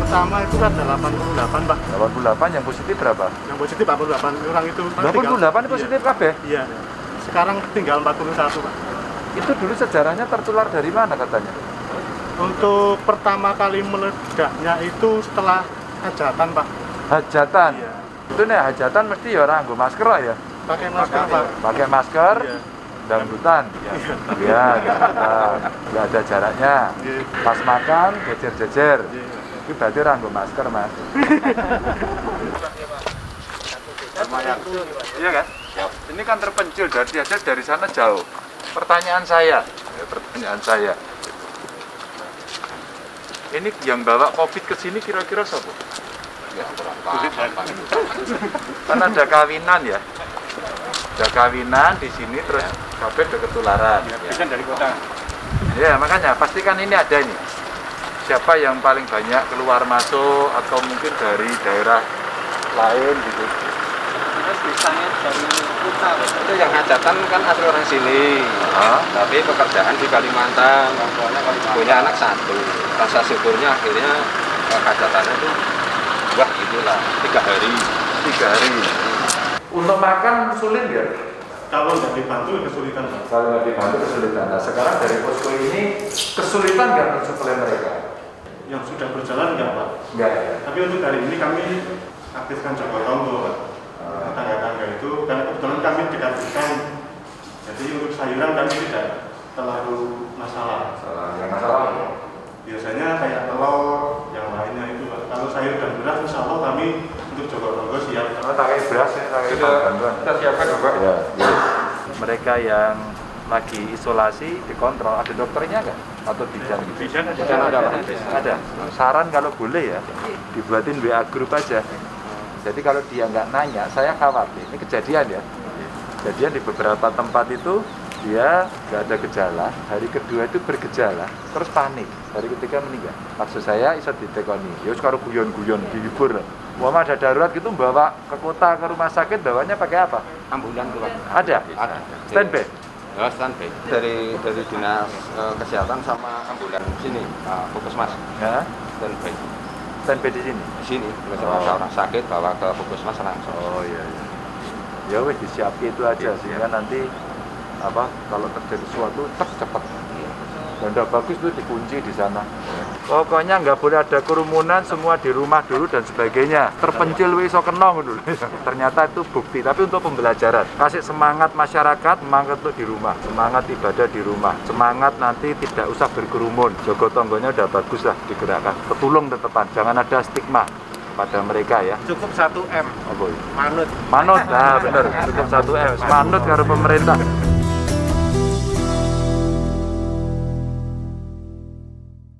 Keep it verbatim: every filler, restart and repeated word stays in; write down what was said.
pertama itu ada delapan puluh delapan, Pak. delapan puluh delapan, yang positif berapa? Yang positif delapan puluh delapan orang itu. delapan puluh delapan tinggal, positif kabeh? Iya. Sekarang tinggal empat puluh satu, Pak. Itu dulu sejarahnya tertular dari mana katanya? Untuk pertama kali meledaknya itu setelah hajatan, Pak. Hajatan? Iya. Itu nih hajatan mesti ya orang nggo masker ya? Pakai masker, Pak. Pakai masker? Iya. Dangdutan? Iya, dangdutan. Nggak ada jaraknya. Iya. Pas makan, jejer-jejer. Iya. Itu berarti orang nggo masker, Mas. Iya kan? Ini kan terpencil, dari aja dari sana jauh. Pertanyaan saya, ya, pertanyaan saya. Ini yang bawa COVID ke sini kira-kira siapa? Ya, kan ada kawinan ya. Ada kawinan di sini terus kabeh ada ketularan. Ya, ya. Dari kota. Ya, makanya pastikan ini ada ini. Siapa yang paling banyak keluar masuk atau mungkin dari daerah lain gitu. Biasanya dari kota, itu yang hajatan kan asli orang sini, huh? Tapi pekerjaan di Kalimantan, punya anak satu. Rasa syukurnya akhirnya hajatannya itu, wah itulah tiga hari, tiga hari. Untuk makan sulit ya? Kalau nggak dibantu kesulitan, Pak. Kalau nggak dibantu kesulitan. Nah sekarang dari posko ini kesulitan nggak mensuplai mereka? Yang sudah berjalan nggak, Pak? Nggak ya. Tapi untuk hari ini kami aktifkan Joko Tonggo, Pak. Tangga-tangga itu karena kebetulan kami dekat ikan, jadi untuk sayuran kami tidak terlalu masalah. Masalah yang masalah biasanya kayak telur, yang lainnya itu, Pak. Kalau sayur dan beras, insya Allah kami untuk Joko Tonggo siap. Kalau pakai beras ya, pakai bantuan. Kita siapkan juga. Ya, ya. Mereka yang lagi isolasi dikontrol, ada dokternya nggak? Atau bidan? Bidan ada. Bidan ada, ada. Ada. Saran kalau boleh ya, dibuatin W A grup aja. Jadi kalau dia nggak nanya, saya khawatir. Ini kejadian ya. Kejadian di beberapa tempat itu dia nggak ada gejala. Hari kedua itu bergejala, terus panik. Hari ketiga meninggal. Maksud saya iso ditekoni. Ya sekarang guyon-guyon dihibur. Wah ada darurat gitu bawa ke kota ke rumah sakit bawanya pakai apa? Ambulan tuh, Pak. Ada. Ada. Standby. Ya standby. Dari dari dinas uh, kesehatan sama ambulan sini, uh, Puskesmas. Ya. Standby. Standby di sini. Di sini. Kalau oh. orang sakit bawa ke Puskesmas langsung. Oh iya. iya. Ya wes disiapin itu aja ya, sehingga ya. Nanti apa kalau terjadi sesuatu cek cepat. Dan udah bagus tuh dikunci di sana. Pokoknya nggak boleh ada kerumunan, semua di rumah dulu dan sebagainya. Terpencil wis iso kena dulu. Ternyata itu bukti, tapi untuk pembelajaran. Kasih semangat masyarakat, semangat untuk di rumah, semangat ibadah di rumah, semangat nanti tidak usah berkerumun. Joko Tonggonya udah bagus lah digerakkan. Petulung tetepan, jangan ada stigma pada mereka ya. Cukup satu M. Oh, boy. Manut. Manut, nah bener. Cukup satu M. Manut karo pemerintah.